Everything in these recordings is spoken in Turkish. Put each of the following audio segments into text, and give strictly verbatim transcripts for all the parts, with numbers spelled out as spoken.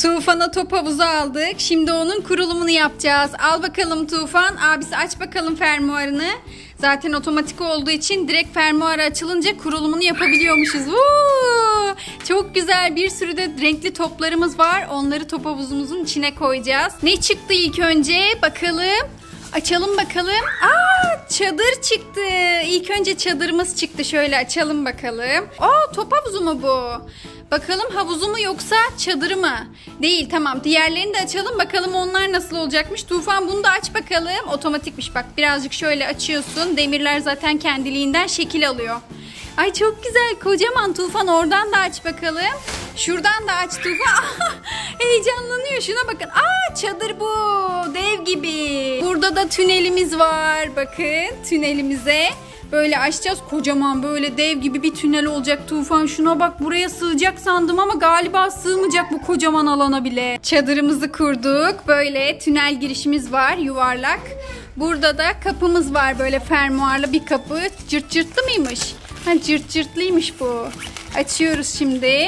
Tufan'a top havuzu aldık. Şimdi onun kurulumunu yapacağız. Al bakalım Tufan. Abisi aç bakalım fermuarını. Zaten otomatik olduğu için direkt fermuarı açılınca kurulumunu yapabiliyormuşuz. Woo! Çok güzel, bir sürü de renkli toplarımız var. Onları top havuzumuzun içine koyacağız. Ne çıktı ilk önce? Bakalım. Açalım bakalım. Aa, çadır çıktı. İlk önce çadırımız çıktı. Şöyle açalım bakalım. Aa, top havuzu mu bu? Bakalım havuzu mu yoksa çadırı mı? Değil, tamam. Diğerlerini de açalım bakalım onlar nasıl olacakmış. Tufan bunu da aç bakalım. Otomatikmiş bak. Birazcık şöyle açıyorsun. Demirler zaten kendiliğinden şekil alıyor. Ay çok güzel, kocaman. Tufan oradan da aç bakalım. Şuradan da aç Tufan. Heyecanlanıyor, şuna bakın. Aa, çadır bu. Dev gibi. Burada da tünelimiz var. Bakın tünelimize. Böyle açacağız, kocaman böyle dev gibi bir tünel olacak Tufan. Şuna bak, buraya sığacak sandım ama galiba sığmayacak bu kocaman alana bile. Çadırımızı kurduk. Böyle tünel girişimiz var, yuvarlak. Burada da kapımız var, böyle fermuarlı bir kapı. Cırt cırtlı mıymış? Ha, cırt cırtlıymış bu. Açıyoruz şimdi.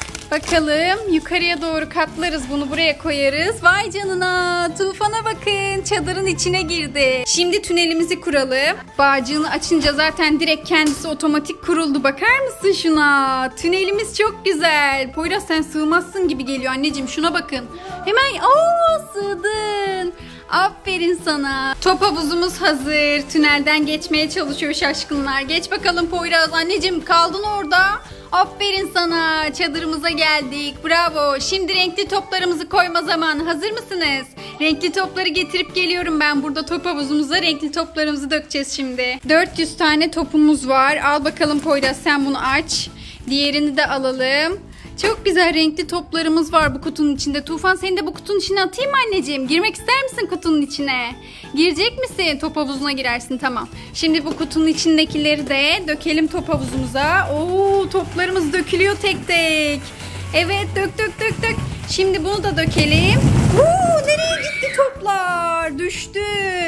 Bakalım, yukarıya doğru katlarız, bunu buraya koyarız. Vay canına, Tufan'a bakın, çadırın içine girdi. Şimdi tünelimizi kuralım. Bağcığını açınca zaten direkt kendisi otomatik kuruldu. Bakar mısın şuna? Tünelimiz çok güzel. Poyraz sen sığmazsın gibi geliyor anneciğim, şuna bakın. Hemen ooo, sığdın. Aferin sana. Top havuzumuz hazır. Tünelden geçmeye çalışıyor şaşkınlar. Geç bakalım Poyraz. Anneciğim kaldın orada. Aferin sana. Çadırımıza geldik. Bravo. Şimdi renkli toplarımızı koyma zamanı. Hazır mısınız? Renkli topları getirip geliyorum ben. Burada top havuzumuza renkli toplarımızı dökeceğiz şimdi. dört yüz tane topumuz var. Al bakalım Poyraz, sen bunu aç. Diğerini de alalım. Çok güzel renkli toplarımız var bu kutunun içinde. Tufan, seni de bu kutunun içine atayım mı anneciğim? Girmek ister misin kutunun içine? Girecek misin? Top havuzuna girersin, tamam. Şimdi bu kutunun içindekileri de dökelim top havuzumuza. Oo, toplarımız dökülüyor tek tek. Evet, dök dök dök dök. Şimdi bunu da dökelim. Oo, nereye gitti toplar? Düştü.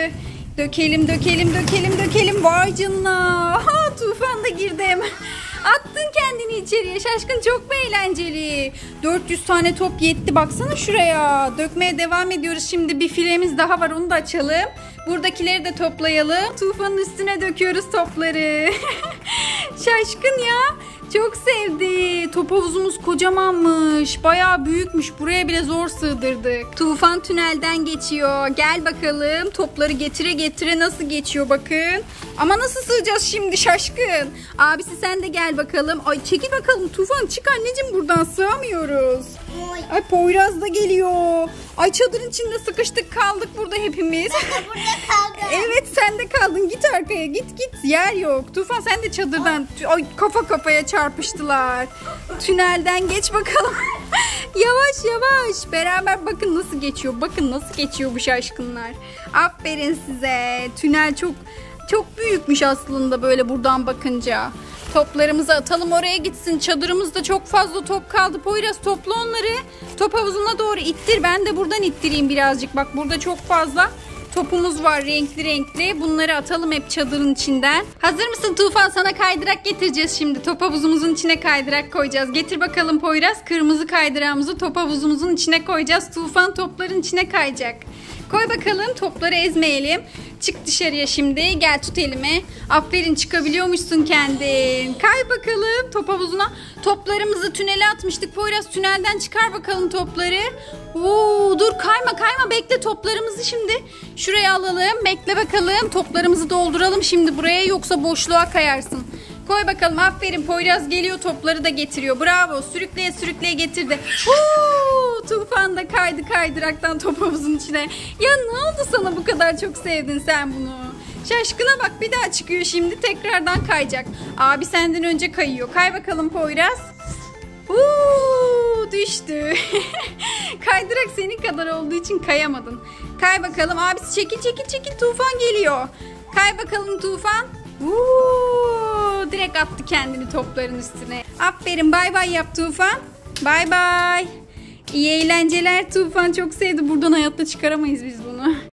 Dökelim dökelim dökelim dökelim. Vay canına. Aha, Tufan da girdi hemen. Attın kendini içeriye şaşkın, çok mu eğlenceli? dört yüz tane top yetti, baksana şuraya. Dökmeye devam ediyoruz. Şimdi bir filemiz daha var, onu da açalım. Buradakileri de toplayalım. Tufanın üstüne döküyoruz topları. Şaşkın ya, çok sevdi. Top havuzumuz kocamanmış, bayağı büyükmüş. Buraya bile zor sığdırdık. Tufan tünelden geçiyor. Gel bakalım, topları getire getire nasıl geçiyor bakın. Ama nasıl sığacağız şimdi şaşkın? Abisi sen de gel bakalım. Ay çekil bakalım Tufan, çık anneciğim, buradan sığamıyoruz. Ay Poyraz da geliyor. Ay çadırın içinde sıkıştık kaldık burada hepimiz. Ben de burada kaldım. Evet, sen de kaldın, git arkaya, git git, yer yok. Tufan sen de çadırdan. Ay, kafa kafaya çarpıştılar. Tünelden geç bakalım. Yavaş yavaş beraber bakın nasıl geçiyor. Bakın nasıl geçiyor bu şaşkınlar. Aferin size. Tünel çok çok büyükmüş aslında böyle buradan bakınca. Toplarımızı atalım, oraya gitsin. Çadırımızda çok fazla top kaldı. Poyraz topla onları. Top havuzuna doğru ittir. Ben de buradan ittireyim birazcık. Bak burada çok fazla topumuz var, renkli renkli. Bunları atalım hep çadırın içinden. Hazır mısın Tufan? Sana kaydırak getireceğiz şimdi. Top havuzumuzun içine kaydırak koyacağız. Getir bakalım Poyraz. Kırmızı kaydırağımızı top havuzumuzun içine koyacağız. Tufan topların içine kayacak. Koy bakalım, topları ezmeyelim. Çık dışarıya şimdi. Gel tut elimi. Aferin, çıkabiliyormuşsun kendin. Kay bakalım top havuzuna. Toplarımızı tünele atmıştık. Poyraz tünelden çıkar bakalım topları. Oo, dur kayma kayma, bekle, toplarımızı şimdi şuraya alalım. Bekle bakalım, toplarımızı dolduralım şimdi buraya, yoksa boşluğa kayarsın. Koy bakalım, aferin. Poyraz geliyor, topları da getiriyor. Bravo, sürükleye sürükleye getirdi. Oo, Tufan da kaydı kaydıraktan top havuzun içine. Ya ne oldu sana, bu kadar çok sevdin sen bunu? Şaşkına bak, bir daha çıkıyor şimdi, tekrardan kayacak. Abi senden önce kayıyor. Kay bakalım Poyraz. Uuu, düştü. Kaydırak senin kadar olduğu için kayamadın. Kay bakalım, abisi çekil çekil çekil, Tufan geliyor. Kay bakalım Tufan. Uuu, direkt attı kendini topların üstüne. Aferin, bay bay yap Tufan. Bay bay. İyi eğlenceler Tufan, çok sevdi. Buradan hayatta çıkaramayız biz bunu.